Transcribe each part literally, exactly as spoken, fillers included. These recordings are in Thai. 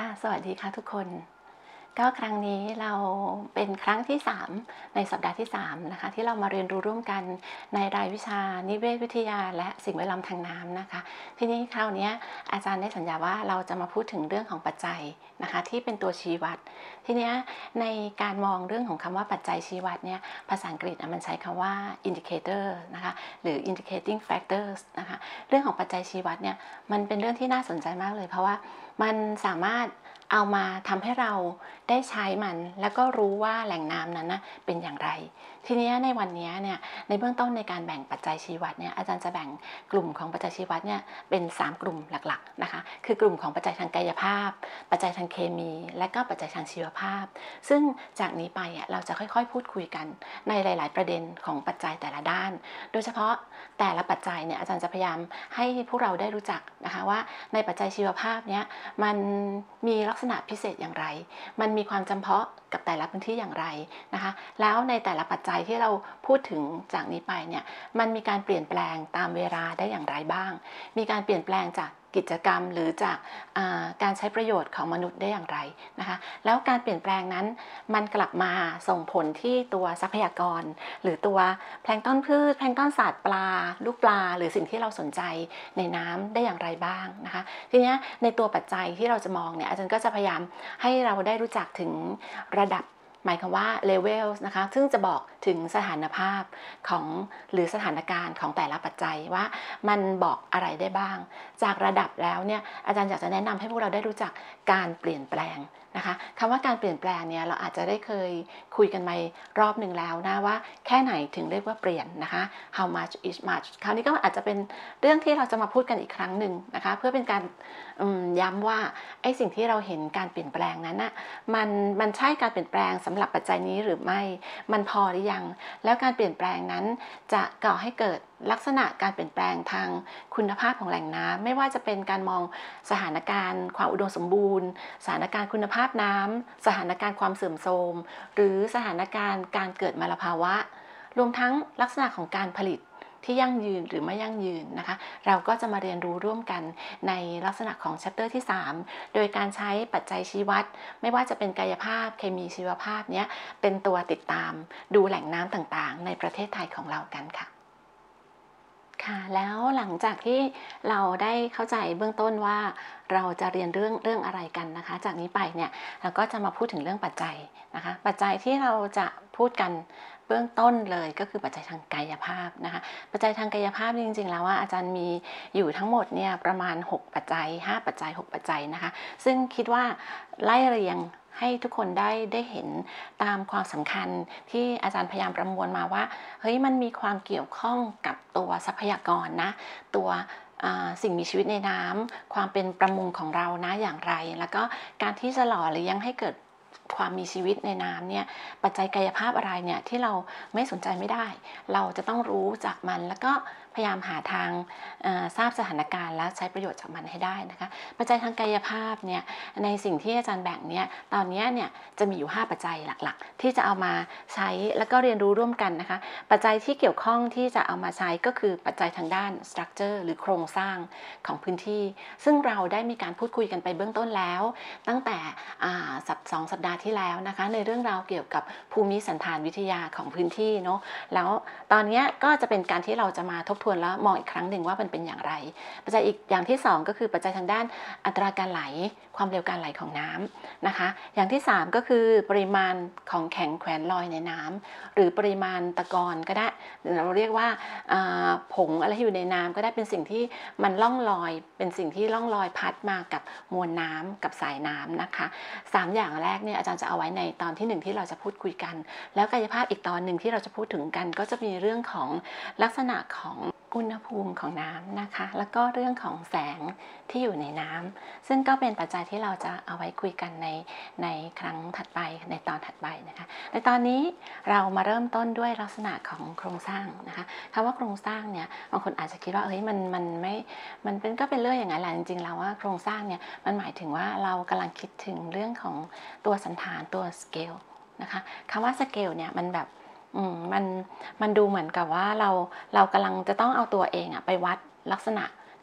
สวัสดีค่ะทุกคนก็ครั้งนี้เราเป็นครั้งที่สามในสัปดาห์ที่สามนะคะที่เรามาเรียนรู้ร่วมกันในรายวิชานิเวศวิทยาและสิ่งแวดล้อมทางน้ำนะคะทีนี้คราวนี้อาจารย์ได้สัญญาว่าเราจะมาพูดถึงเรื่องของปัจจัยนะคะที่เป็นตัวชี้วัดทีนี้ในการมองเรื่องของคำว่าปัจจัยชี้วัดเนี่ยภาษาอังกฤษมันใช้คำว่า indicator นะคะหรือ indicating factors นะคะเรื่องของปัจจัยชี้วัดเนี่ยมันเป็นเรื่องที่น่าสนใจมากเลยเพราะว่ามันสามารถเอามาทำให้เราได้ใช้มันแล้วก็รู้ว่าแหล่งน้ำนั้นนะเป็นอย่างไรทีนี้ในวันนี้เนี่ยในเบื้องต้นในการแบ่งปัจจัยชี้วัดเนี่ยอาจารย์จะแบ่งกลุ่มของปัจจัยชี้วัดเนี่ยเป็นสามกลุ่มหลักๆนะคะคือกลุ่มของปัจจัยทางกายภาพปัจจัยทางเคมีและก็ปัจจัยทางชีวภาพซึ่งจากนี้ไปเราจะค่อยๆพูดคุยกันในหลายๆประเด็นของปัจจัยแต่ละด้านโดยเฉพาะแต่ละปัจจัยเนี่ยอาจารย์จะพยายามให้พวกเราได้รู้จักนะคะว่าในปัจจัยชีวภาพเนี่ยมันมีลักษณะพิเศษอย่างไรมันมีความจำเพาะกับแต่ละพื้นที่อย่างไรนะคะแล้วในแต่ละปัจจัยที่เราพูดถึงจากนี้ไปเนี่ยมันมีการเปลี่ยนแปลงตามเวลาได้อย่างไรบ้างมีการเปลี่ยนแปลงจากกิจกรรมหรือจากการใช้ประโยชน์ของมนุษย์ได้อย่างไรนะคะแล้วการเปลี่ยนแปลงนั้นมันกลับมาส่งผลที่ตัวทรัพยากรหรือตัวแพลงก์ต้นพืชแพลงก์ต้นสัตว์ปลาลูกปลาหรือสิ่งที่เราสนใจในน้ำได้อย่างไรบ้างนะคะทีนี้ในตัวปัจจัยที่เราจะมองเนี่ยอาจารย์ก็จะพยายามให้เราได้รู้จักถึงระดับหมายความว่า levels นะคะซึ่งจะบอกถึงสถานภาพของหรือสถานการณ์ของแต่ละปัจจัยว่ามันบอกอะไรได้บ้างจากระดับแล้วเนี่ยอาจารย์อยากจะแนะนำให้พวกเราได้รู้จักการเปลี่ยนแปลงนะคะคำว่าการเปลี่ยนแปลงเนี่ยเราอาจจะได้เคยคุยกันมารอบหนึ่งแล้วนะว่าแค่ไหนถึงเรียกว่าเปลี่ยนนะคะ how much is much คราวนี้ก็อาจจะเป็นเรื่องที่เราจะมาพูดกันอีกครั้งหนึ่งนะคะเพื่อเป็นการย้ำว่าไอ้สิ่งที่เราเห็นการเปลี่ยนแปลงนั้นน่ะมันมันใช่การเปลี่ยนแปลงสำหรับปัจจัยนี้หรือไม่มันพอหรือยังแล้วการเปลี่ยนแปลงนั้นจะก่อให้เกิดลักษณะการเปลี่ยนแปลงทางคุณภาพของแหล่งน้ำไม่ว่าจะเป็นการมองสถานการณ์ความอุดมสมบูรณ์สถานการณ์คุณภาพน้ำสถานการณ์ความเสื่อมโทรมหรือสถานการณ์การเกิดมลภาวะรวมทั้งลักษณะของการผลิตที่ยั่งยืนหรือไม่ยั่งยืนนะคะเราก็จะมาเรียนรู้ร่วมกันในลักษณะของ chapter ที่สามโดยการใช้ปัจจัยชี้วัดไม่ว่าจะเป็นกายภาพเคมีชีวภาพเนี้ยเป็นตัวติดตามดูแหล่งน้ำต่างๆในประเทศไทยของเรากันค่ะค่ะแล้วหลังจากที่เราได้เข้าใจเบื้องต้นว่าเราจะเรียนเรื่องเรื่องอะไรกันนะคะจากนี้ไปเนี่ยเราก็จะมาพูดถึงเรื่องปัจจัยนะคะปัจจัยที่เราจะพูดกันเบื้องต้นเลยก็คือปัจจัยทางกายภาพนะคะปัจจัยทางกายภาพจริงๆแล้วว่าอาจารย์มีอยู่ทั้งหมดเนี่ยประมาณหกปัจจัยห้าปัจจัยหกปัจจัยนะคะซึ่งคิดว่าไล่เรียงให้ทุกคนได้ได้เห็นตามความสำคัญที่อาจารย์พยายามประมวลมาว่าเฮ้ยมันมีความเกี่ยวข้องกับตัวทรัพยากรนะตัวสิ่งมีชีวิตในน้ำความเป็นประมงของเรานะอย่างไรแล้วก็การที่จะหล่อเลี้ยงให้เกิดความมีชีวิตในน้ำเนี่ยปัจจัยกายภาพอะไรเนี่ยที่เราไม่สนใจไม่ได้เราจะต้องรู้จากมันแล้วก็พยายามหาทางทราบสถานการณ์และใช้ประโยชน์จากมันให้ได้นะคะปัจจัยทางกายภาพเนี่ยในสิ่งที่อาจารย์แบ่งเนี่ยตอนนี้เนี่ยจะมีอยู่ห้าปัจจัยหลักๆที่จะเอามาใช้แล้วก็เรียนรู้ร่วมกันนะคะปัจจัยที่เกี่ยวข้องที่จะเอามาใช้ก็คือปัจจัยทางด้าน structure หรือโครงสร้างของพื้นที่ซึ่งเราได้มีการพูดคุยกันไปเบื้องต้นแล้วตั้งแต่สัปสองสัปดาห์ที่แล้วนะคะในเรื่องราวเกี่ยวกับภูมิสันฐานวิทยาของพื้นที่เนาะแล้วตอนนี้ก็จะเป็นการที่เราจะมาทบทวนแล้วมองอีกครั้งหนึ่งว่ามันเป็นอย่างไรปัจจัยอีกอย่างที่สองก็คือปัจจัยทางด้านอัตราการไหลความเร็วการไหลของน้ำนะคะอย่างที่สามก็คือปริมาณของแข็งแขวนลอยในน้ำหรือปริมาณตะกอนก็ได้เราเรียกว่าผงอะไรที่อยู่ในน้ำก็ได้เป็นสิ่งที่มันล่องลอยเป็นสิ่งที่ล่องลอยพัดมากับมวลน้ำกับสายน้ำนะคะสามอย่างแรกเนี่ยอาจารย์จะเอาไว้ในตอนที่หนึ่งที่เราจะพูดคุยกันแล้วกายภาพอีกตอนหนึ่งที่เราจะพูดถึงกันก็จะมีเรื่องของลักษณะของอุณหภูมิของน้ำนะคะแล้วก็เรื่องของแสงที่อยู่ในน้ำซึ่งก็เป็นปัจจัยที่เราจะเอาไว้คุยกันในในครั้งถัดไปในตอนถัดไปนะคะในตอนนี้เรามาเริ่มต้นด้วยลักษณะของโครงสร้างนะคะคำว่าโครงสร้างเนี่ยบางคนอาจจะคิดว่าเฮ้ยมันมันไม่มันเป็นก็เป็นเรื่องอย่างนั้นแหละจริงๆแล้วว่าโครงสร้างเนี่ยมันหมายถึงว่าเรากำลังคิดถึงเรื่องของตัวสันฐานตัวสเกลนะคะคำว่าสเกลเนี่ยมันแบบอืมมันมันดูเหมือนกับว่าเราเรากำลังจะต้องเอาตัวเองอะไปวัดลักษณะ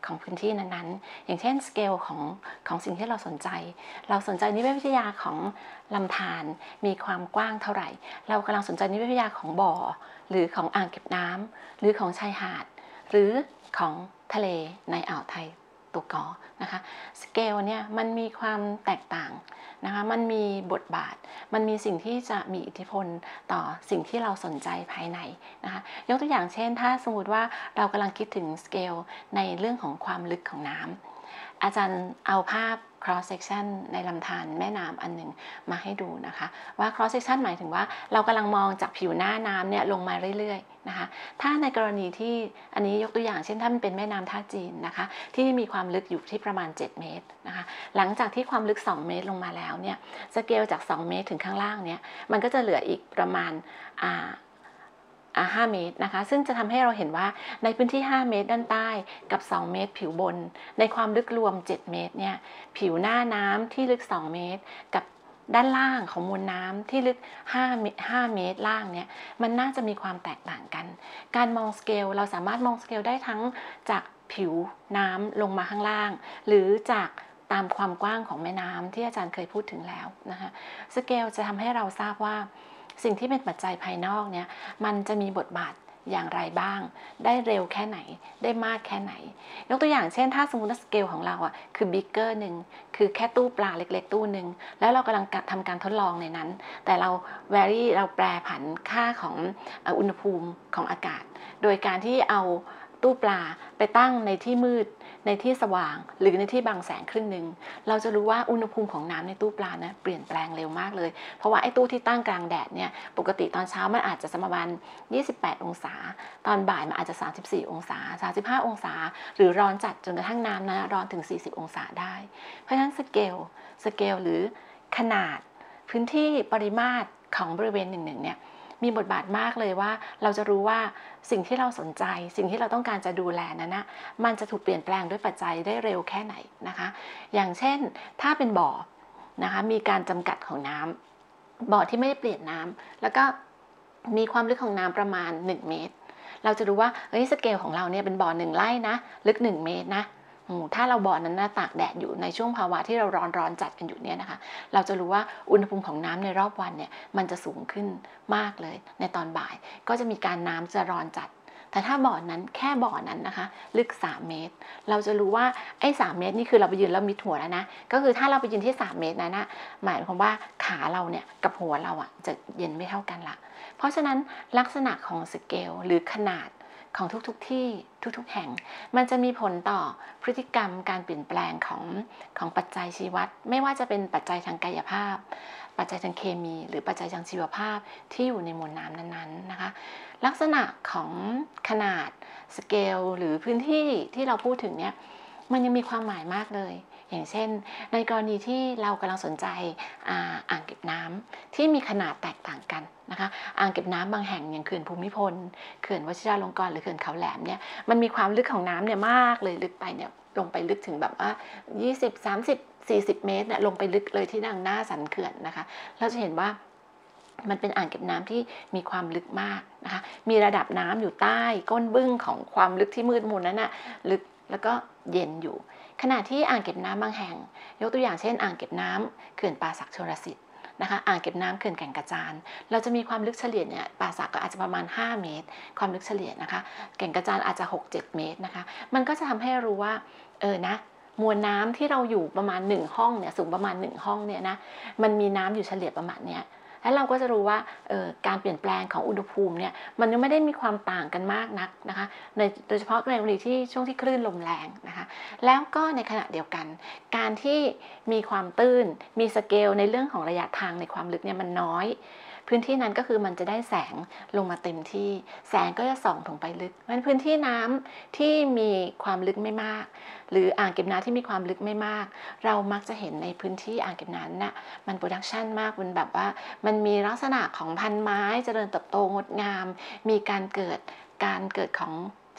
ของพื้นที่นั้นๆอย่างเช่นสเกลของของสิ่งที่เราสนใจเราสนใจนิเวศวิทยาของลำธารมีความกว้างเท่าไหร่เรากำลังสนใจนิเวศวิทยาของบ่อหรือของอ่างเก็บน้ำหรือของชายหาดหรือของทะเลในอ่าวไทยตัวกอนะคะสเกลเนี่ยมันมีความแตกต่างนะคะมันมีบทบาทมันมีสิ่งที่จะมีอิทธิพลต่อสิ่งที่เราสนใจภายในนะคะยกตัวอย่างเช่นถ้าสมมติว่าเรากำลังคิดถึงสเกลในเรื่องของความลึกของน้ำอาจารย์เอาภาพ cross section ในลำธารแม่น้ำอันหนึ่งมาให้ดูนะคะว่า cross section หมายถึงว่าเรากำลังมองจากผิวหน้าน้ำเนี่ยลงมาเรื่อยๆนะคะถ้าในกรณีที่อันนี้ยกตัวอย่างเช่นถ้ามันเป็นแม่น้ำท่าจีนนะคะที่มีความลึกอยู่ที่ประมาณเจ็ดเมตรนะคะหลังจากที่ความลึกสองเมตรลงมาแล้วเนี่ยสเกลจากสองเมตรถึงข้างล่างเนี่ยมันก็จะเหลืออีกประมาณอ่าห้าเมตรนะคะซึ่งจะทำให้เราเห็นว่าในพื้นที่ห้าเมตรด้านใต้กับสองเมตรผิวบนในความลึกรวมเจ็ดเมตรเนี่ยผิวหน้าน้ำที่ลึกสองเมตรกับด้านล่างของมวลน้ำที่ลึกห้าเมตรล่างเนี่ยมันน่าจะมีความแตกต่างกันการมองสเกลเราสามารถมองสเกลได้ทั้งจากผิวน้ำลงมาข้างล่างหรือจากตามความกว้างของแม่น้ำที่อาจารย์เคยพูดถึงแล้วนะคะสเกลจะทำให้เราทราบว่าสิ่งที่เป็นปัจจัยภายนอกเนี่ยมันจะมีบทบาทอย่างไรบ้างได้เร็วแค่ไหนได้มากแค่ไหนยกตัวอย่างเช่นถ้าสมมติว่าสเกลของเราอ่ะคือบิ๊กเกอร์หนึ่งคือแค่ตู้ปลาเล็กๆตู้หนึ่งแล้วเรากำลังทำการทดลองในนั้นแต่เรา vary เราแปรผันค่าของอุณหภูมิของอากาศโดยการที่เอาตู้ปลาไปตั้งในที่มืดในที่สว่างหรือในที่บังแสงครึ่งหนึ่งเราจะรู้ว่าอุณหภูมิของน้ำในตู้ปลานะเปลี่ยนแปลงเร็วมากเลยเพราะว่าไอ้ตู้ที่ตั้งกลางแดดเนี่ยปกติตอนเช้ามันอาจจะประมาณยี่สิบแปดองศาตอนบ่ายมันอาจจะสามสิบสี่องศาสามสิบห้าองศาหรือร้อนจัดจนกระทั่งน้ำนะร้อนถึงสี่สิบองศาได้เพราะฉะนั้นสเกลสเกลหรือขนาดพื้นที่ปริมาตรของบริเวณหนึ่งๆเนี่ยมีบทบาทมากเลยว่าเราจะรู้ว่าสิ่งที่เราสนใจสิ่งที่เราต้องการจะดูแลนั้นนะมันจะถูกเปลี่ยนแปลงด้วยปัจจัยได้เร็วแค่ไหนนะคะอย่างเช่นถ้าเป็นบ่อนะคะมีการจำกัดของน้ำบ่อที่ไม่ได้เปลี่ยนน้ำแล้วก็มีความลึกของน้ำประมาณหนึ่งเมตรเราจะรู้ว่าเฮ้ยสเกลของเราเนี่ยเป็นบ่อหนึ่งไร่นะลึกหนึ่งเมตรนะถ้าเราบ่อนั้นนะตากแดดอยู่ในช่วงภาวะที่เราร้อนร้อนจัดกันอยู่เนี่ยนะคะเราจะรู้ว่าอุณหภูมิของน้ำในรอบวันเนี่ยมันจะสูงขึ้นมากเลยในตอนบ่ายก็จะมีการน้ำจะร้อนจัดแต่ถ้าบ่อนั้นแค่บ่อนั้นนะคะลึกสามเมตรเราจะรู้ว่าไอ้สามเมตรนี่คือเราไปยืนแล้วมิดหัวแล้วนะก็คือถ้าเราไปยืนที่สามเมตรนั้นนะหมายความว่าขาเราเนี่ยกับหัวเราอ่ะจะเย็นไม่เท่ากันละเพราะฉะนั้นลักษณะของสเกลหรือขนาดของทุกๆที่ทุกๆแห่งมันจะมีผลต่อพฤติกรรมการเปลี่ยนแปลงของของปัจจัยชีวัดไม่ว่าจะเป็นปัจจัยทางกายภาพปัจจัยทางเคมีหรือปัจจัยทางชีวภาพที่อยู่ในมวลน้ำนั้นๆนะคะลักษณะของขนาดสเกลหรือพื้นที่ที่เราพูดถึงเนี่ยมันยังมีความหมายมากเลยอย่างเช่นในกรณีที่เรากำลังสนใจอ่างเก็บน้ำที่มีขนาดแตกต่างกันนะคะอ่างเก็บน้ำบางแห่งอย่างเขื่อนภูมิพลเขื่อนวชิราลงกรณ์หรือเขื่อนเขาแหลมเนี่ยมันมีความลึกของน้ำเนี่ยมากเลยลึกไปเนี่ยลงไปลึกถึงแบบว่ายี่สิบ สามสิบ สี่สิบเมตรเนี่ยลงไปลึกเลยที่ทางหน้าสันเขื่อนนะคะเราจะเห็นว่ามันเป็นอ่างเก็บน้ำที่มีความลึกมากนะคะมีระดับน้ำอยู่ใต้ก้นบึ้งของความลึกที่มืดมนนั้นน่ะลึกแล้วก็เย็นอยู่ขณะที่อ่างเก็บน้ำบางแห่งยกตัวอย่างเช่นอ่างเก็บน้ำเขื่อนป่าสักชลสิทธิ์นะคะอ่างเก็บน้ำเขื่อนแก่งกระจานเราจะมีความลึกเฉลี่ยเนี่ยป่าสักก็อาจจะประมาณห้าเมตรความลึกเฉลี่ยนะคะแก่งกระจานอาจจะ หกเจ็ด เมตรนะคะมันก็จะทำให้รู้ว่าเออนะมวลน้ำที่เราอยู่ประมาณหนึ่งห้องเนี่ยสูงประมาณหนึ่งห้องเนี่ยนะมันมีน้ำอยู่เฉลี่ยประมาณเนี้ยแล้วเราก็จะรู้ว่าการเปลี่ยนแปลงของอุณหภูมิเนี่ยมันยังไม่ได้มีความต่างกันมากนักนะคะในโดยเฉพาะในกรณีที่ช่วงที่คลื่นลมแรงนะคะแล้วก็ในขณะเดียวกันการที่มีความตื้นมีสเกลในเรื่องของระยะทางในความลึกเนี่ยมันน้อยพื้นที่นั้นก็คือมันจะได้แสงลงมาเต็มที่แสงก็จะส่องถึงไปลึกเพราะฉะนั้นพื้นที่น้ำที่มีความลึกไม่มากหรืออ่างเก็บน้ำที่มีความลึกไม่มากเรามักจะเห็นในพื้นที่อ่างเก็บน้ำน่ะมันโปรดักชันมากมันแบบว่ามันมีลักษณะของพันไม้เจริญเติบโตงดงามมีการเกิดการเกิดของ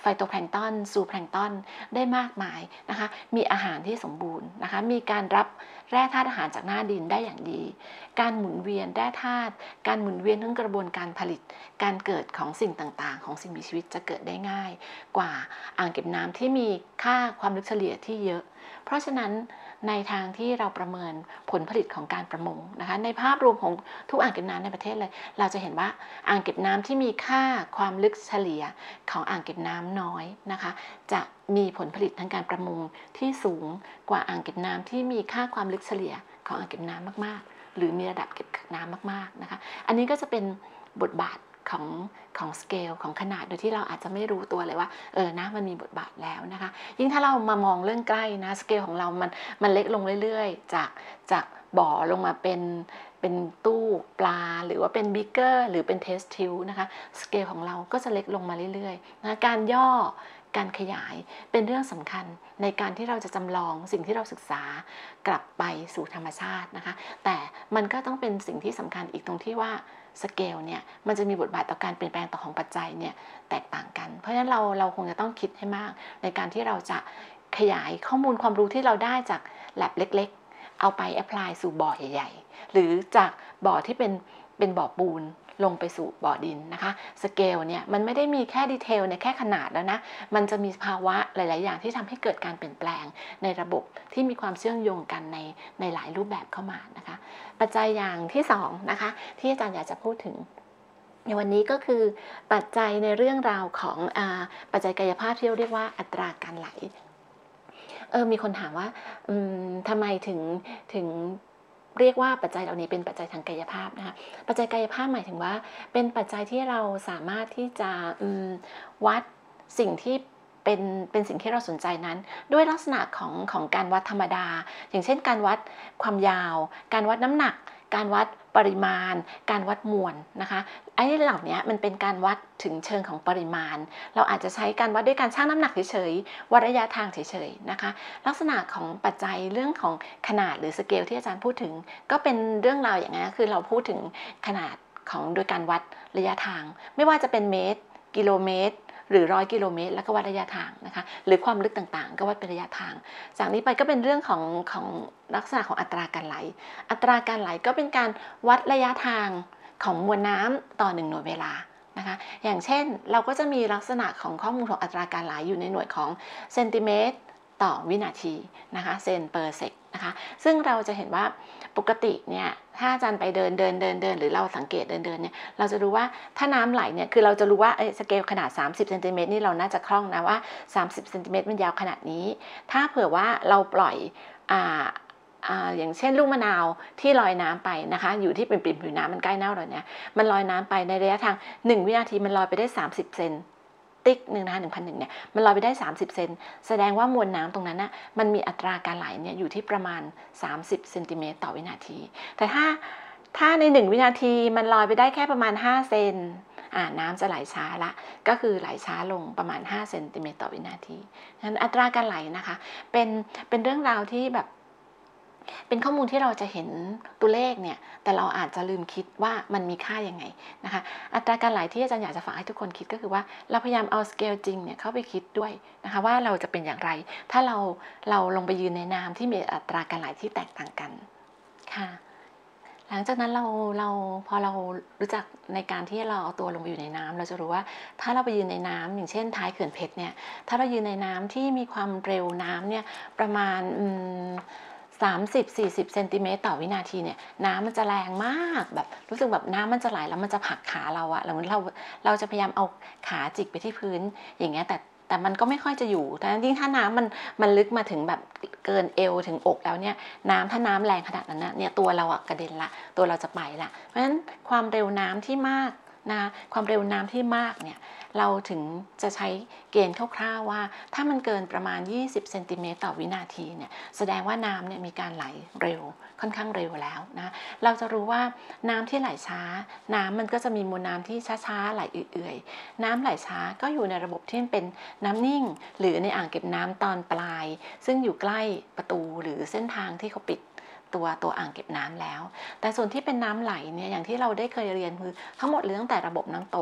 โตแพลงก์ตอนซูแพลงก์ตอนได้มากมายนะคะมีอาหารที่สมบูรณ์นะคะมีการรับแร่ธาตุอาหารจากหน้าดินได้อย่างดีการหมุนเวียนแร่ธาตุการหมุนเวียนทั้งกระบวนการผลิตการเกิดของสิ่งต่างๆของสิ่งมีชีวิตจะเกิดได้ง่ายกว่าอ่างเก็บน้ำที่มีค่าความลึกเฉลี่ยที่เยอะเพราะฉะนั้นในทางที่เราประเมินผลผลิตของการประมงนะคะในภาพรวมของทุกอ่างเก็บน้ำในประเทศเลยเราจะเห็นว่าอ่างเก็บน้ำที่มีค่าความลึกเฉลี่ยของอ่างเก็บน้ำน้อยนะคะจะมีผลผลิตทางการประมงที่สูงกว่าอ่างเก็บน้ำที่มีค่าความลึกเฉลี่ยของอ่างเก็บน้ำมากๆหรือมีระดับเก็บกักน้ำมากๆนะคะอันนี้ก็จะเป็นบทบาทของของสเกลของขนาดโดยที่เราอาจจะไม่รู้ตัวเลยว่าเออนะมันมีบทบาทแล้วนะคะยิ่งถ้าเรามามองเรื่องใกล้นะสเกลของเรามันมันเล็กลงเรื่อยๆจากจากบ่อลงมาเป็นเป็นตู้ปลาหรือว่าเป็นบิ๊กเกอร์หรือเป็นเทสทิวนะคะสเกลของเราก็จะเล็กลงมาเรื่อยๆนะการย่อการขยายเป็นเรื่องสำคัญในการที่เราจะจำลองสิ่งที่เราศึกษากลับไปสู่ธรรมชาตินะคะแต่มันก็ต้องเป็นสิ่งที่สำคัญอีกตรงที่ว่าสเกลเนี่ยมันจะมีบทบาทต่อการเปลี่ยนแปลงต่อของปัจจัยเนี่ยแตกต่างกันเพราะฉะนั้นเราเราคงจะต้องคิดให้มากในการที่เราจะขยายข้อมูลความรู้ที่เราได้จาก lab เล็กๆเอาไป apply สู่บ่อใหญ่ๆหรือจากบ่อที่เป็นเป็นบ่อปูนลงไปสู่บ่อดินนะคะสเกลเนี่ยมันไม่ได้มีแค่ดีเทลในแค่ขนาดแล้วนะมันจะมีภาวะหลายๆอย่างที่ทำให้เกิดการเปลี่ยนแปลงในระบบที่มีความเชื่อมโยงกันในในหลายรูปแบบเข้ามานะคะปัจจัยอย่างที่สองนะคะที่อาจารย์อยากจะพูดถึงในวันนี้ก็คือปัจจัยในเรื่องราวของอ่าปัจจัยกายภาพที่เรียกว่าอัตราการไหลเออมีคนถามว่าทำไมถึงถึงเรียกว่าปัจจัยเหล่านี้เป็นปัจจัยทางกายภาพนะคะปัจจัยกายภาพหมายถึงว่าเป็นปัจจัยที่เราสามารถที่จะวัดสิ่งที่เป็นเป็นสิ่งที่เราสนใจนั้นด้วยลักษณะของของการวัดธรรมดาอย่างเช่นการวัดความยาวการวัดน้ำหนักการวัดปริมาณการวัดมวลนะคะไอ้เหล่านี้มันเป็นการวัดถึงเชิงของปริมาณเราอาจจะใช้การวัดด้วยการชั่งน้ำหนักเฉยๆวัดระยะทางเฉยๆนะคะลักษณะของปัจจัยเรื่องของขนาดหรือสเกลที่อาจารย์พูดถึงก็เป็นเรื่องราวอย่างนี้คือเราพูดถึงขนาดของโดยการวัดระยะทางไม่ว่าจะเป็นเมตรกิโลเมตรหรือร้อยกิโลเมตรแล้วก็วัดระยะทางนะคะหรือความลึกต่างๆก็วัดเป็นระยะทางจากนี้ไปก็เป็นเรื่องของของลักษณะของอัตราการไหลอัตราการไหลก็เป็นการวัดระยะทางของมวลน้ำต่อหนึ่งหน่วยเวลานะคะอย่างเช่นเราก็จะมีลักษณะของข้อมูลของอัตราการไหลอยู่ในหน่วยของเซนติเมตรต่อวินาทีนะคะเซนเปอร์เซกนะคะซึ่งเราจะเห็นว่าปกติเนี่ยถ้าอาจารย์ไปเดินเดินเดินเดินหรือเราสังเกตเดินเดินเนี่ยเราจะรู้ว่าถ้าน้ำไหลเนี่ยคือเราจะรู้ว่าสเกลขนาดสามสิบเซนติเมตรนี่เราน่าจะคล่องนะว่าสามสิบเซนติเมตรมันยาวขนาดนี้ถ้าเผื่อว่าเราปล่อยอ่าอย่างเช่นลูกมะนาวที่ลอยน้ำไปนะคะอยู่ที่เป็นปริ่มผิวน้ำมันใกล้เน่าเลยเนี่ยมันลอยน้ำไปในระยะทางหนึ่งวินาทีมันลอยไปได้สามสิบเซนติ๊กหนึ่งนะคะหนึ่งพันหนึ่งเนี่ยมันลอยไปได้สามสิบเซนแสดงว่ามวลน้ำตรงนั้นนะมันมีอัตราการไหลเนี่ยอยู่ที่ประมาณสามสิบเซนติเมตรต่อวินาทีแต่ถ้าถ้าในหนึ่งวินาทีมันลอยไปได้แค่ประมาณห้าเซนอ่าน้ำจะไหลช้าละก็คือไหลช้าลงประมาณห้าเซนติเมตรต่อวินาทีงั้นอัตราการไหลนะคะเป็นเป็นเรื่องราวที่แบบเป็นข้อมูลที่เราจะเห็นตัวเลขเนี่ยแต่เราอาจจะลืมคิดว่ามันมีค่ายังไงนะคะอัตราการไหลที่อาจารย์อยากจะฝากให้ทุกคนคิดก็คือว่าเราพยายามเอาสเกลจริงเนี่ยเข้าไปคิดด้วยนะคะว่าเราจะเป็นอย่างไรถ้าเราเราลงไปยืนในน้ำที่มีอัตราการไหลที่แตกต่างกันค่ะหลังจากนั้นเราเราพอเรารู้จักในการที่เราเอาตัวลงไปอยู่ในน้ำเราจะรู้ว่าถ้าเราไปยืนในน้ำอย่างเช่นท้ายเขื่อนเพชรเนี่ยถ้าเรายืนในน้ำที่มีความเร็วน้ำเนี่ยประมาณสามสิบ สี่สิบเซนติเมตรต่อวินาทีเนี่ยน้ำมันจะแรงมากแบบรู้สึกแบบน้ำมันจะไหลแล้วมันจะผลักขาเราอะแล้วเราเราจะพยายามเอาขาจิกไปที่พื้นอย่างเงี้ยแต่แต่มันก็ไม่ค่อยจะอยู่แต่ยิ่งถ้าน้ำมันมันลึกมาถึงแบบเกินเอวถึงอกแล้วเนี่ยน้ำถ้าน้ำแรงขนาดนั้นเนี่ยตัวเราอะกระเด็นละตัวเราจะไปละเพราะฉะนั้นความเร็วน้ำที่มากนะความเร็วน้ำที่มากเนี่ยเราถึงจะใช้เกณฑ์คร่าวๆว่าถ้ามันเกินประมาณยี่สิบเซนติเมตรต่อวินาทีเนี่ยแสดงว่าน้ำเนี่ยมีการไหลเร็วค่อนข้างเร็วแล้วนะเราจะรู้ว่าน้ำที่ไหลช้าน้ำมันก็จะมีมวลน้ำที่ช้าๆไหลเอื่อยๆน้ำไหลช้าก็อยู่ในระบบที่เป็นน้ำนิ่งหรือในอ่างเก็บน้ำตอนปลายซึ่งอยู่ใกล้ประตูหรือเส้นทางที่เขาปิดตัวตัวอ่างเก็บน้ำแล้วแต่ส่วนที่เป็นน้ำไหลเนี่ยอย่างที่เราได้เคยเรียนคือทั้งหมดเลยตั้งแต่ระบบน้ำตก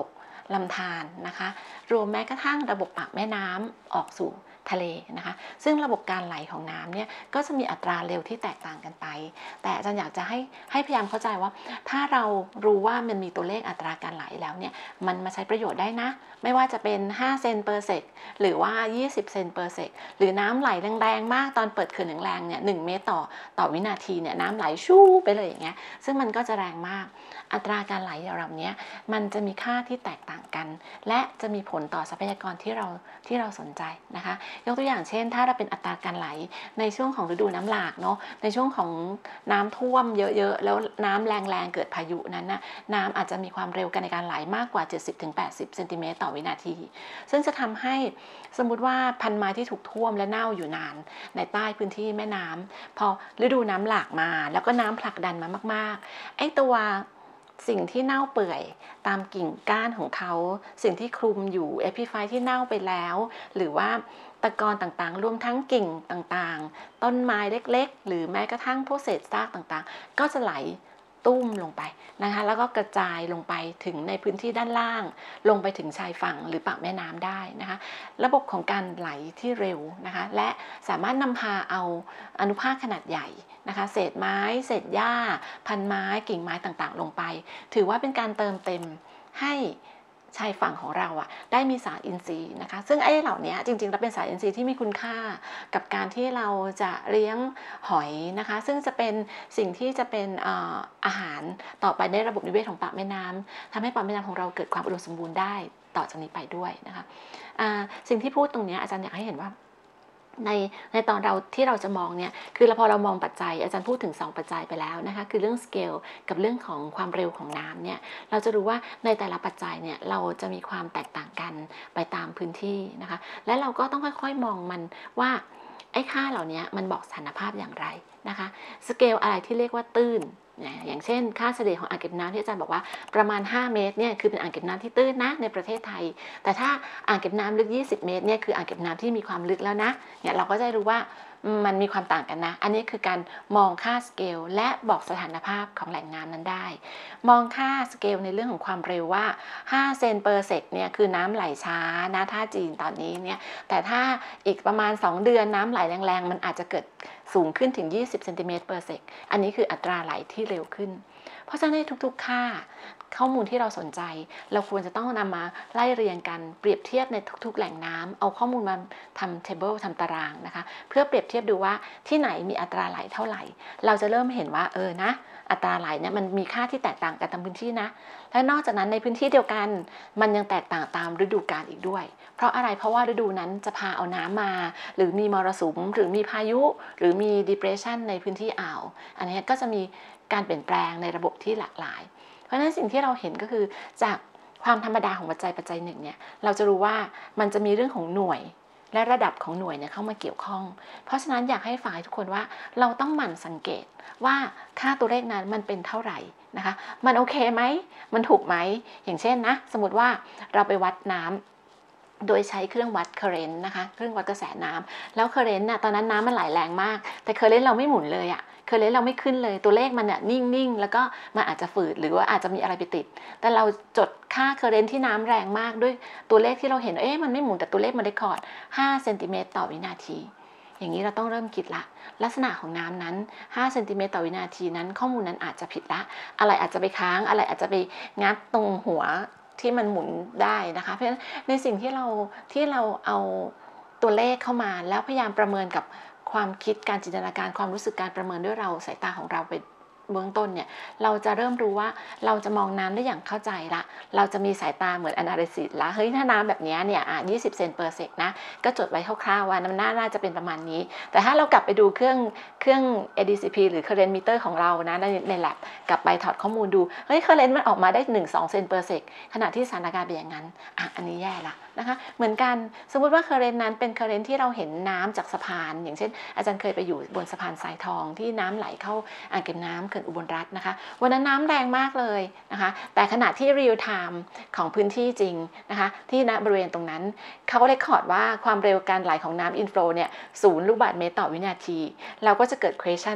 ลำธารนะคะรวมแม้กระทั่งระบบปากแม่น้ำออกสู่ทะเลนะคะซึ่งระบบการไหลของน้ำเนี่ยก็จะมีอัตราเร็วที่แตกต่างกันไปแต่อาจารย์อยากจะให้ให้พยายามเข้าใจว่าถ้าเรารู้ว่ามันมีตัวเลขอัตราการไหลแล้วเนี่ยมันมาใช้ประโยชน์ได้นะไม่ว่าจะเป็นห้าเซนเปอร์เซกหรือว่ายี่สิบเซนเปอร์เซกหรือน้ำไหลแรงๆมากตอนเปิดเขื่อนแรงๆเนี่ยหนึ่งเมตรต่อต่อวินาทีเนี่ยน้ำไหลชู่ไปเลยอย่างเงี้ยซึ่งมันก็จะแรงมากอัตราการไหลเหล่านี้มันจะมีค่าที่แตกต่างกันและจะมีผลต่อทรัพยากรที่เราที่เราสนใจนะคะยกตัวอย่างเช่นถ้าเราเป็นอัตราการไหลในช่วงของฤดูน้ำหลากเนาะในช่วงของน้ำท่วมเยอะๆแล้วน้ำแรงๆเกิดพายุนั้นนะน้ำอาจจะมีความเร็วกันในการไหลมากกว่า เจ็ดสิบถึงแปดสิบ เซนติเมตรต่อวินาทีซึ่งจะทำให้สมมุติว่าพันไม้ที่ถูกท่วมและเน่าอยู่นานในใต้พื้นที่แม่น้ำพอฤดูน้ำหลากมาแล้วก็น้ำผลักดันมามากๆไอ้ตัวสิ่งที่เน่าเปื่อยตามกิ่งก้านของเขาสิ่งที่คลุมอยู่เอพิไฟที่เน่าไปแล้วหรือว่าตะกอนต่างๆรวมทั้งกิ่งต่างๆต้นไม้เล็กๆหรือแม้กระทั่งพวกเศษซากต่างๆก็จะไหลตุ้มลงไปนะคะแล้วก็กระจายลงไปถึงในพื้นที่ด้านล่างลงไปถึงชายฝั่งหรือปากแม่น้ำได้นะคะระบบของการไหลที่เร็วนะคะและสามารถนำพาเอาอนุภาคขนาดใหญ่นะคะเศษไม้เศษหญ้าพันไม้กิ่งไม้ต่างๆลงไปถือว่าเป็นการเติมเต็มให้ชายฝั่งของเราอ่ะได้มีสารอินทรีย์นะคะซึ่งไอ้เหล่านี้จริงๆแล้วเป็นสารอินทรีย์ที่มีคุณค่ากับการที่เราจะเลี้ยงหอยนะคะซึ่งจะเป็นสิ่งที่จะเป็นอาหารต่อไปในระบบนิเวศของปากแม่น้ำทำให้ปากแม่น้ำของเราเกิดความอุดมสมบูรณ์ได้ต่อจากนี้ไปด้วยนะคะสิ่งที่พูดตรงนี้อาจารย์อยากให้เห็นว่าในในตอนเราที่เราจะมองเนี่ยคือเราพอเรามองปัจจัยอาจารย์พูดถึงสองปัจจัยไปแล้วนะคะคือเรื่องสเกลกับเรื่องของความเร็วของน้ำเนี่ยเราจะรู้ว่าในแต่ละปัจจัยเนี่ยเราจะมีความแตกต่างกันไปตามพื้นที่นะคะและเราก็ต้องค่อยๆมองมันว่าไอ้ค่าเหล่านี้มันบอกสถานภาพอย่างไรนะคะสเกลอะไรที่เรียกว่าตื้นอย่างเช่นค่าเฉลี่ยของอ่างเก็บน้ำที่อาจารย์บอกว่าประมาณห้าเมตรเนี่ยคือเป็นอ่างเก็บน้ำที่ตื้นนะในประเทศไทยแต่ถ้าอ่างเก็บน้ำลึกยี่สิบเมตรเนี่ยคืออ่างเก็บน้ำที่มีความลึกแล้วนะเนี่ยเราก็จะรู้ว่ามันมีความต่างกันนะอันนี้คือการมองค่าสเกลและบอกสถานภาพของแหล่งน้ำนั้นได้มองค่าสเกลในเรื่องของความเร็วว่าห้าเซนเปอร์เซกเนี่ยคือน้ำไหลช้านะท่าจีนตอนนี้เนี่ยแต่ถ้าอีกประมาณสองเดือนน้ำไหลแรงๆมันอาจจะเกิดสูงขึ้นถึงยี่สิบเซนติเมตรเปอร์เซกอันนี้คืออัตราไหลที่เร็วขึ้นเพราะฉะนั้นในทุกๆค่าข้อมูลที่เราสนใจเราควรจะต้องนำมาไล่เรียงกันเปรียบเทียบในทุกๆแหล่งน้ำเอาข้อมูลมาทำ table ทำตารางนะคะเพื่อเปรียบเทียบดูว่าที่ไหนมีอัตราไหลเท่าไหร่เราจะเริ่มเห็นว่าเออนะอัตราไหลเนี่ยมันมีค่าที่แตกต่างกันตามพื้นที่นะและนอกจากนั้นในพื้นที่เดียวกันมันยังแตกต่างตามฤดูกาลอีกด้วยเพราะอะไรเพราะว่าฤดูนั้นจะพาเอาน้ำมาหรือมีมรสุมหรือมีพายุหรือมี depression ในพื้นที่อ่าวอันนี้ก็จะมีการเปลี่ยนแปลงในระบบที่หลากหลายเพราะฉะนั้นสิ่งที่เราเห็นก็คือจากความธรรมดาของปัจจัยปัจจัยหนึ่งเนี่ยเราจะรู้ว่ามันจะมีเรื่องของหน่วยและระดับของหน่วยเนี่ยเข้ามาเกี่ยวข้องเพราะฉะนั้นอยากให้ฝ่ายทุกคนว่าเราต้องหมั่นสังเกตว่าค่าตัวเลขนั้นมันเป็นเท่าไหร่นะคะมันโอเคไหมมันถูกไหมอย่างเช่นนะสมมติว่าเราไปวัดน้ำโดยใช้เครื่องวัดเคอร์เรนต์นะคะเครื่องวัดกระแสน้ำแล้วเคอร์เรนต์น่ะตอนนั้นน้ำมันไหลแรงมากแต่เคอร์เรนต์เราไม่หมุนเลยอะเคอร์เรนต์เราไม่ขึ้นเลยตัวเลขมันเนี่ยนิ่งๆแล้วก็มันอาจจะฝืดหรือว่าอาจจะมีอะไรไปติดแต่เราจดค่าเคอร์เรนต์ที่น้ำแรงมากด้วยตัวเลขที่เราเห็นเอ๊ะมันไม่หมุนแต่ตัวเลขมันเรคคอร์ดห้าเซนติเมตรต่อวินาทีอย่างนี้เราต้องเริ่มคิดละลักษณะของน้ำนั้นห้าเซนติเมตรต่อวินาทีนั้นข้อมูลนั้นอาจจะผิดละอะไรอาจจะไปค้างอะไรอาจจะไปงัดตรงหัวที่มันหมุนได้นะคะเพราะฉะนั้นในสิ่งที่เราที่เราเอาตัวเลขเข้ามาแล้วพยายามประเมินกับความคิดการจินตนาการความรู้สึกการประเมินด้วยเราสายตาของเราไปเบื้องต้นเนี่ยเราจะเริ่มรู้ว่าเราจะมองน้ำได้อย่างเข้าใจละเราจะมีสายตาเหมือน analysis ละเฮ้ยถ้าน้ำแบบนี้เนี่ยอ่ะยี่สิบเซนเปอร์เซกนะก็จดไว้คร่าวๆว่าน้ำหน้าน่าจะเป็นประมาณนี้แต่ถ้าเรากลับไปดูเครื่องเครื่อง เอ ดี ซี พี หรือ current meter ของเรานะในใน lab กลับไปถอดข้อมูลดูเฮ้ย current มันออกมาได้ หนึ่งถึงสอง เซนเปอร์เซกขณะที่สถานการณ์เป็นอย่างนั้นอ่ะอันนี้แย่ละนะคะเหมือนกันสมมุติว่า current นั้นเป็น current ที่เราเห็นน้ำจากสะพานอย่างเช่นอาจารย์เคยไปอยู่บนสะพานทรายทองที่น้ำไหลเข้าอ่างเก็บน้ำเขื่อนอุบลรัตน์นะคะวันนั้นน้ำแรงมากเลยนะคะแต่ขณะที่ real time ของพื้นที่จริงนะคะที่ณบริเวณตรงนั้นเขาก็เรคคอร์ดว่าความเร็วการไหลของน้ำ inflow เนี่ยศูนย์ลูกบาศก์เมตรต่อวินาทีเราก็จะเกิด question ละ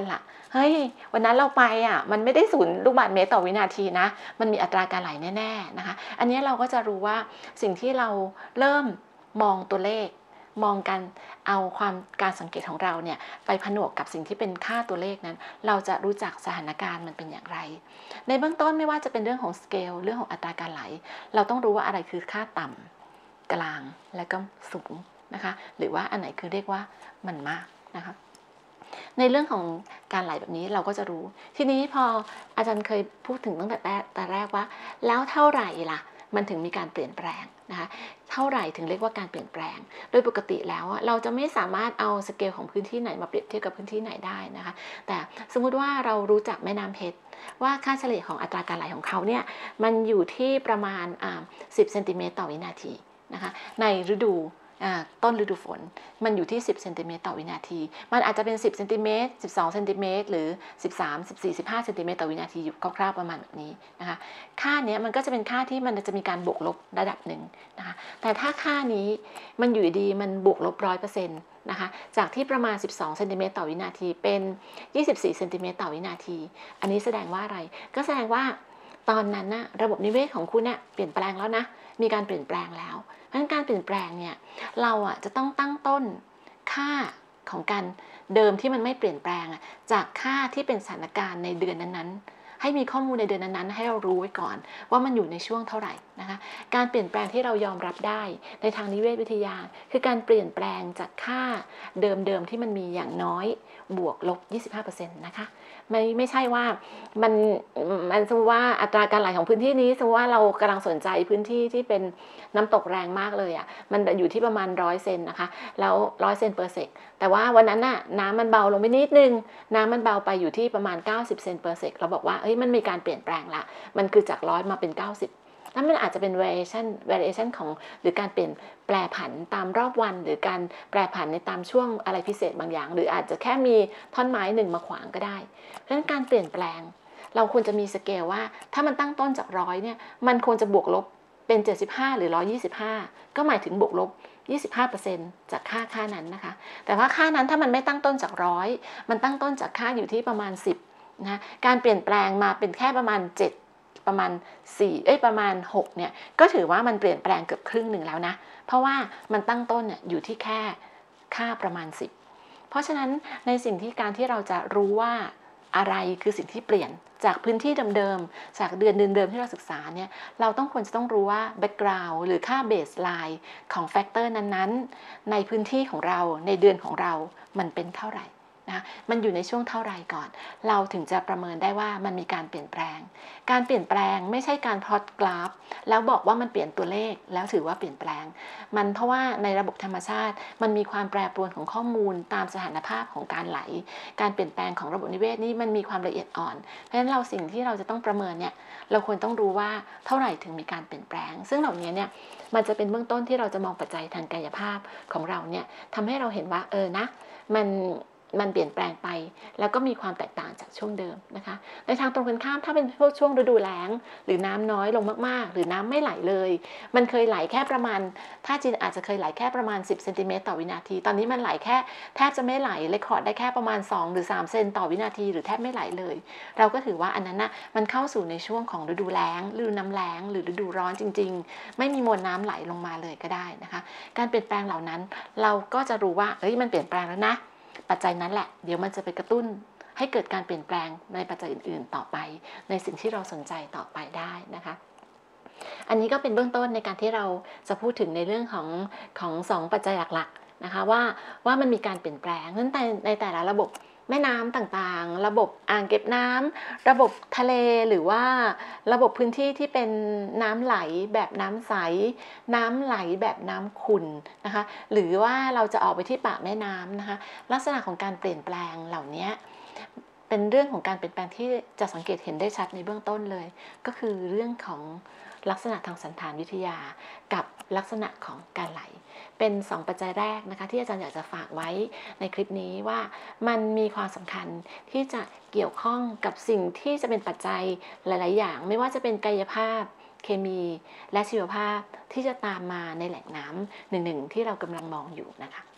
เฮ้ยวันนั้นเราไปอ่ะมันไม่ได้ศูนย์ลูกบาศก์เมตรต่อวินาทีนะมันมีอัตราการไหลแน่ๆนะคะอันนี้เราก็จะรู้ว่าสิ่งที่เราเริ่มมองตัวเลขมองกันเอาความการสังเกตของเราเนี่ยไปผนวกกับสิ่งที่เป็นค่าตัวเลขนั้นเราจะรู้จักสถานการณ์มันเป็นอย่างไรในเบื้องต้นไม่ว่าจะเป็นเรื่องของสเกลเรื่องของอัตราการไหลเราต้องรู้ว่าอะไรคือค่าต่ำกลางและก็สูงนะคะหรือว่าอันไหนคือเรียกว่ามันมากนะคะในเรื่องของการไหลแบบนี้เราก็จะรู้ทีนี้พออาจารย์เคยพูดถึงตั้งแต่แต่แรกว่าแล้วเท่าไหร่ล่ะมันถึงมีการเปลี่ยนแปลงนะคะเท่าไหร่ถึงเรียกว่าการเปลี่ยนแปลงโดยปกติแล้วเราจะไม่สามารถเอาสเกลของพื้นที่ไหนมาเปรียบเทียบกับพื้นที่ไหนได้นะคะแต่สมมุติว่าเรารู้จักแม่น้ำเพชรว่าค่าเฉลี่ยของอัตราการไหลของเขาเนี่ยมันอยู่ที่ประมาณสิบเซนติเมตรต่อวินาทีนะคะในฤดูต้นฤดูฝนมันอยู่ที่สิบเซนติเมตรต่อวินาทีมันอาจจะเป็นสิบเซนติเมตรสิบสองเซนติเมตรหรือสิบสาม สิบสี่ สิบห้าเซนติเมตรต่อวินาทีอยู่คร่าวๆประมาณแบบนี้นะคะค่านี้มันก็จะเป็นค่าที่มันจะมีการบวกลบระดับหนึ่งนะคะแต่ถ้าค่านี้มันอยู่ดีมันบวกลบ ร้อยเปอร์เซ็นต์ นะคะจากที่ประมาณสิบสองเซนติเมตรต่อวินาทีเป็นยี่สิบสี่เซนติเมตรต่อวินาทีอันนี้แสดงว่าอะไรก็แสดงว่าตอนนั้นนะระบบนิเวศของคุณเนี่ยเปลี่ยนแปลงแล้วนะมีการเปลี่ยนแปลงแล้วเพราะฉะนั้นการเปลี่ยนแปลงเนี่ยเราอ่ะจะต้องตั้งต้นค่าของการเดิมที่มันไม่เปลี่ยนแปลงจากค่าที่เป็นสถานการณ์ในเดือนนั้นๆให้มีข้อมูลในเดือนนั้นๆให้เรารู้ไว้ก่อนว่ามันอยู่ในช่วงเท่าไหร่นะคะการเปลี่ยนแปลงที่เรายอมรับได้ในทางนิเวศวิทยาคือการเปลี่ยนแปลงจากค่าเดิมๆที่มันมีอย่างน้อยบวกลบ ยี่สิบห้าเปอร์เซ็นต์ นะคะไม่ไม่ใช่ว่ามันมันสมมติว่าอัตราการไหลของพื้นที่นี้สมมติว่าเรากำลังสนใจพื้นที่ที่เป็นน้ำตกแรงมากเลยอ่ะมันอยู่ที่ประมาณร้อยเซนนะคะแล้วร้อยเซนเปอร์เซกแต่ว่าวันนั้นน่ะน้ำมันเบาลงไปนิดนึงน้ำมันเบาไปอยู่ที่ประมาณเก้าสิบเซนเปอร์เซกเราบอกว่าเฮ้ยมันมีการเปลี่ยนแปลงละมันคือจากร้อยมาเป็นเก้าสิบนั่นมันอาจจะเป็น variation variation ของหรือการเปลี่ยนแปรผันตามรอบวันหรือการแปรผันในตามช่วงอะไรพิเศษบางอย่างหรืออาจจะแค่มีท่อนไม้หนึ่งมาขวางก็ได้เพราะฉะนั้นการเปลี่ยนแปลงเราควรจะมีสเกลว่าถ้ามันตั้งต้นจากร้อยเนี่ยมันควรจะบวกลบเป็นเจ็ดสิบห้าหรือหนึ่งร้อยยี่สิบห้าก็หมายถึงบวกลบ ยี่สิบห้าเปอร์เซ็นต์ จากค่าค่านั้นนะคะแต่ว่าค่านั้นถ้ามันไม่ตั้งต้นจากร้อยมันตั้งต้นจากค่าอยู่ที่ประมาณสิบนะการเปลี่ยนแปลงมาเป็นแค่ประมาณเจ็ดประมาณสี่เอ้ยประมาณหกเนี่ยก็ถือว่ามันเปลี่ยนแปลงเกือบครึ่งหนึ่งแล้วนะเพราะว่ามันตั้งต้นเนี่ยอยู่ที่แค่ค่าประมาณสิบเพราะฉะนั้นในสิ่งที่การที่เราจะรู้ว่าอะไรคือสิ่งที่เปลี่ยนจากพื้นที่เดิมๆจากเดือนเดิมๆที่เราศึกษาเนี่ยเราต้องควรจะต้องรู้ว่า background หรือค่า baseline ของแฟกเตอร์นั้นๆในพื้นที่ของเราในเดือนของเรามันเป็นเท่าไหร่นะมันอยู่ในช่วงเท่าไรก่อนเราถึงจะประเมินได้ว่ามันมีการเปลี่ยนแปลงการเปลี่ยนแปลงไม่ใช่การพลอตกราฟแล้วบอกว่ามันเปลี่ยนตัวเลขแล้วถือว่าเปลี่ยนแปลงมันเพราะว่าในระบบธรรมชาติมันมีความแปรปรวนของข้อมูลตามสถานภาพของการไหลการเปลี่ยนแปลงของระบบนิเวศนี่มันมีความละเอียดอ่อนเพราะฉะนั้นเราสิ่งที่เราจะต้องประเมินเนี่ยเราควรต้องรู้ว่าเท่าไหร่ถึงมีการเปลี่ยนแปลงซึ่งเหล่านี้เนี่ยมันจะเป็นเบื้องต้นที่เราจะมองปัจจัยทางกายภาพของเราเนี่ยทำให้เราเห็นว่าเออนะมันมันเปลี่ยนแปลงไปแล้วก็มีความแตกต่างจากช่วงเดิมนะคะในทางตรงกันข้ามถ้าเป็นพวกช่วงฤดูแล้งหรือน้ำน้อยลงมากๆหรือน้ำไม่ไหลเลยมันเคยไหลแค่ประมาณถ้าจีนอาจจะเคยไหลแค่ประมาณสิบเซนติเมตรต่อวินาทีตอนนี้มันไหลแค่แทบจะไม่ไหลเรคคอร์ดได้แค่ประมาณสองหรือสามเซนต่อวินาทีหรือแทบไม่ไหลเลยเราก็ถือว่าอันนั้นนะมันเข้าสู่ในช่วงของฤดูแล้งฤดูน้ำแล้งหรือฤดูร้อนจริงๆไม่มีมวลน้ำไหลลงมาเลยก็ได้นะคะการเปลี่ยนแปลงเหล่านั้นเราก็จะรู้ว่าเอ้ยมันเปลี่ยนแปลงแล้วนะปัจจัยนั้นแหละเดี๋ยวมันจะไปกระตุ้นให้เกิดการเปลี่ยนแปลงในปัจจัยอื่นๆต่อไปในสิ่งที่เราสนใจต่อไปได้นะคะอันนี้ก็เป็นเบื้องต้นในการที่เราจะพูดถึงในเรื่องของของสองปัจจัยหลักๆนะคะว่าว่ามันมีการเปลี่ยนแปลงนั้นแต่ในแต่ละระบบแม่น้ำต่างๆระบบอ่างเก็บน้ำระบบทะเลหรือว่าระบบพื้นที่ที่เป็นน้ำไหลแบบน้ำใสน้ำไหลแบบน้ำขุ่นนะคะหรือว่าเราจะออกไปที่ปากแม่น้ำนะคะลักษณะของการเปลี่ยนแปลงเหล่านี้เป็นเรื่องของการเปลี่ยนแปลงที่จะสังเกตเห็นได้ชัดในเบื้องต้นเลยก็คือเรื่องของลักษณะทางสันฐานวิทยากับลักษณะของการไหลเป็นสองปัจจัยแรกนะคะที่อาจารย์อยากจะฝากไว้ในคลิปนี้ว่ามันมีความสำคัญที่จะเกี่ยวข้องกับสิ่งที่จะเป็นปัจจัยหลายๆอย่างไม่ว่าจะเป็นกายภาพเคมีและชีวภาพที่จะตามมาในแหล่งน้ำหนึ่งๆที่เรากำลังมองอยู่นะคะ